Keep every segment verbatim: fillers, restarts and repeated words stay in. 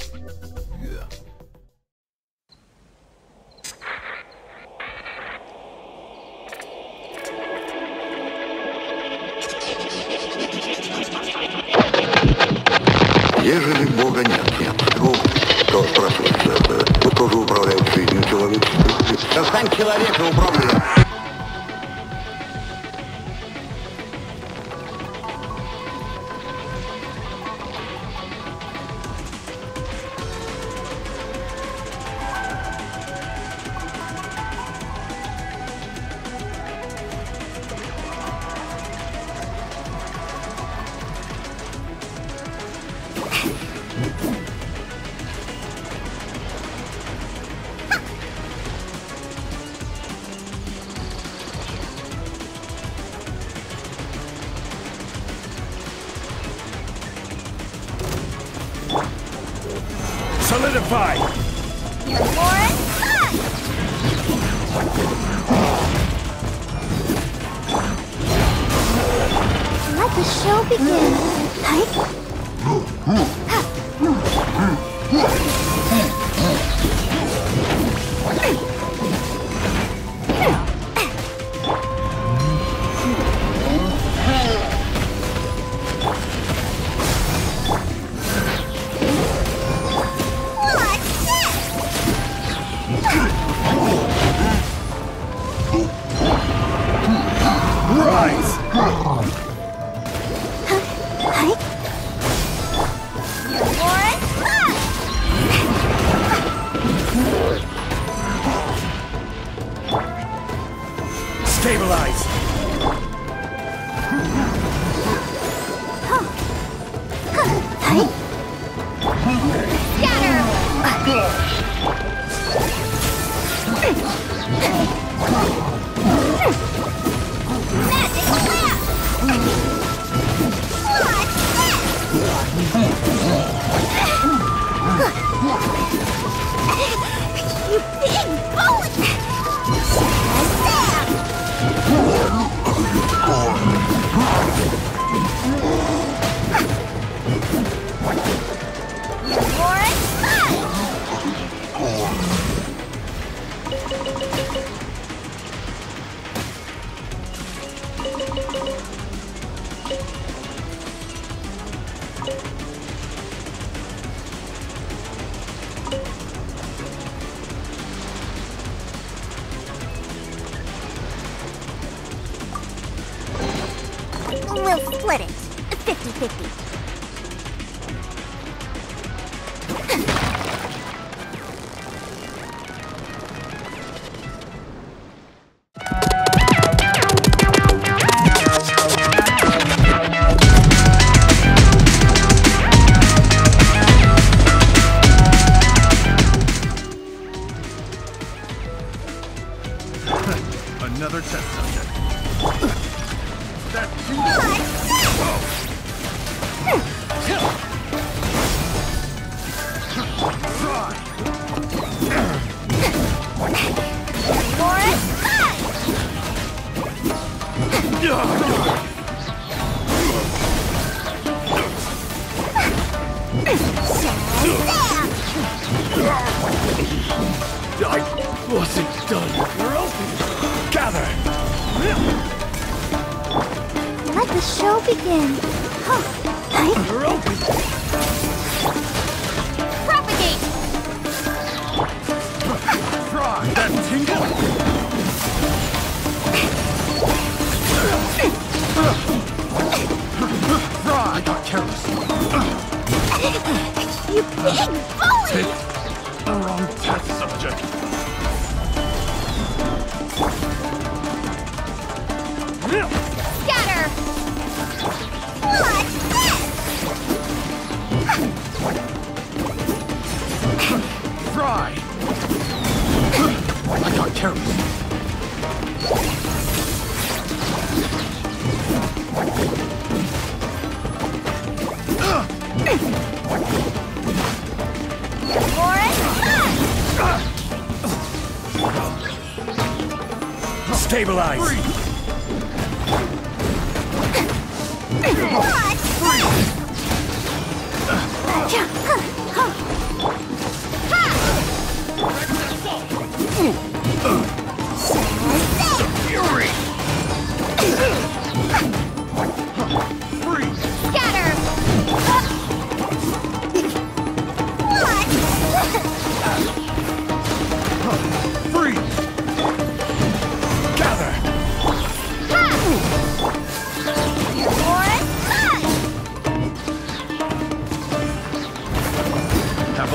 Ежели Бога нет, нет, то, то спрашивается, кто тоже управляет жизнью человечества? Да сам человек управляет. Solidify! Warren, let the show begin. Hype. Stabilize! You big bullet! We'll split it. fifty fifty. Another test subject. That I wasn't done. We're open. Gather. Let the show begin. Huh. Hype. We're open. Propagate. Try that tingle. Try. I got careless. You big bully. Picked the wrong test subject. Scatter. What's this? Try. I got careless. Stabilize! What?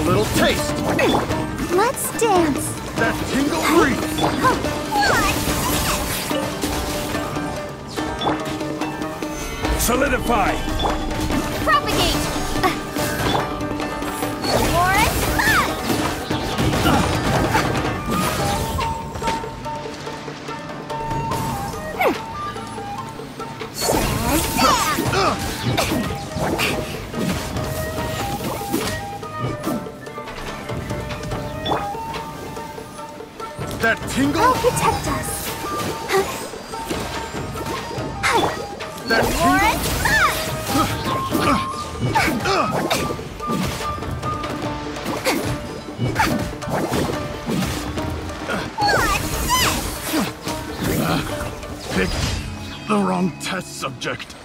little taste. Let's dance. That tingle breeze. Solidify. Propagate. Forest That tingle. I'll protect us. That tingle. Pick the wrong test subject.